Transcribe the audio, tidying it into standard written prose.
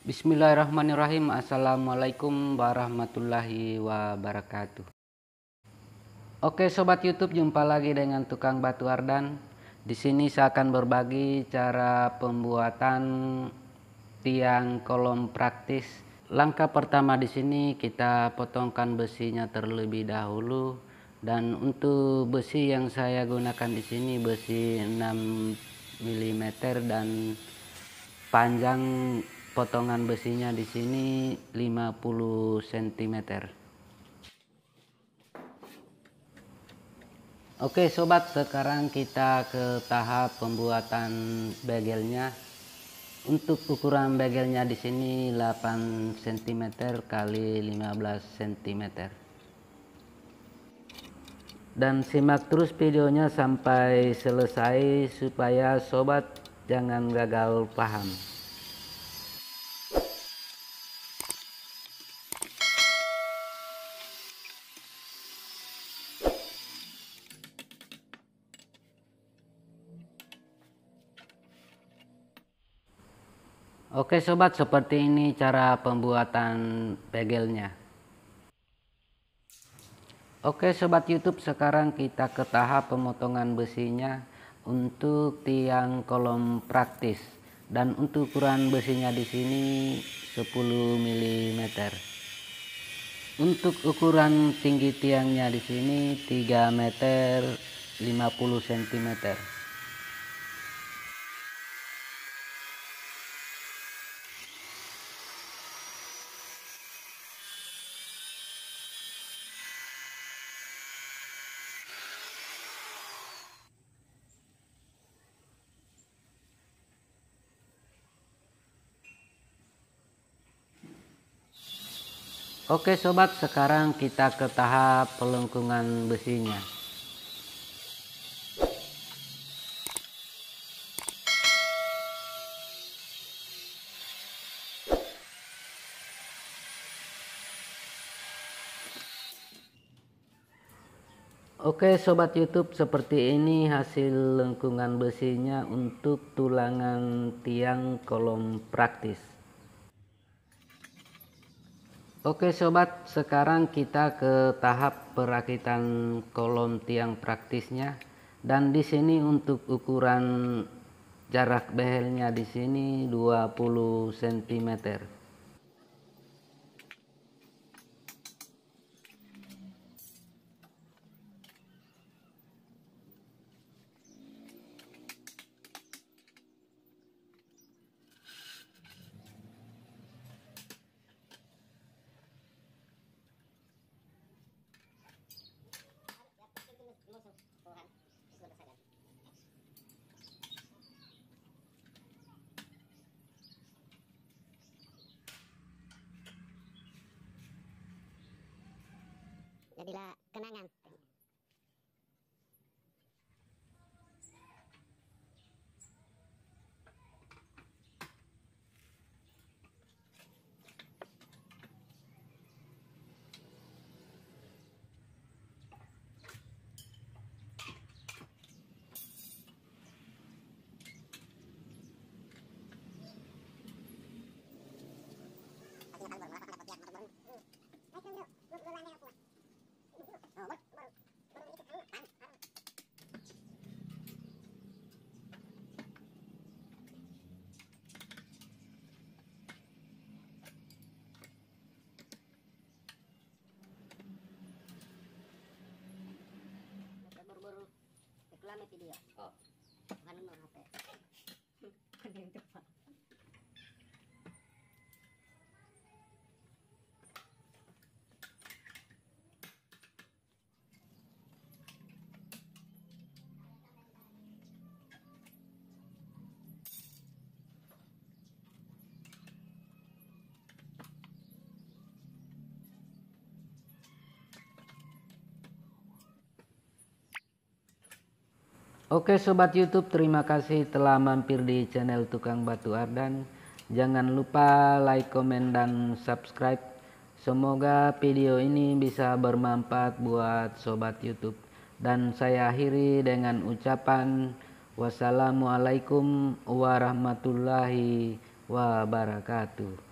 Bismillahirrahmanirrahim. Assalamualaikum warahmatullahi wabarakatuh. Oke sobat YouTube, jumpa lagi dengan tukang batu Ardan. Di sini saya akan berbagi cara pembuatan tiang kolom praktis. Langkah pertama di sini kita potongkan besinya terlebih dahulu, dan untuk besi yang saya gunakan di sini besi 6 mm dan panjang potongan besinya di sini 50 cm. Oke sobat, sekarang kita ke tahap pembuatan begelnya. Untuk ukuran begelnya di sini 8 cm kali 15 cm. Dan simak terus videonya sampai selesai supaya sobat jangan gagal paham. Oke sobat, seperti ini cara pembuatan begelnya. Oke sobat YouTube, sekarang kita ke tahap pemotongan besinya untuk tiang kolom praktis, dan untuk ukuran besinya di sini 10 mm. Untuk ukuran tinggi tiangnya di sini 3 meter 50 cm. Oke sobat, sekarang kita ke tahap pelengkungan besinya. Oke sobat YouTube, seperti ini hasil lengkungan besinya untuk tulangan tiang kolom praktis. Oke sobat, sekarang kita ke tahap perakitan kolom tiang praktisnya, dan di sini untuk ukuran jarak behelnya di sini 20 cm. Jadilah kenangan. Baru-baru reklame video. Oh, kan mau HP. Kan yang cepat. Oke sobat YouTube, terima kasih telah mampir di channel Tukang Batu Ardan. Jangan lupa like, komen, dan subscribe. Semoga video ini bisa bermanfaat buat sobat YouTube. Dan saya akhiri dengan ucapan wassalamualaikum warahmatullahi wabarakatuh.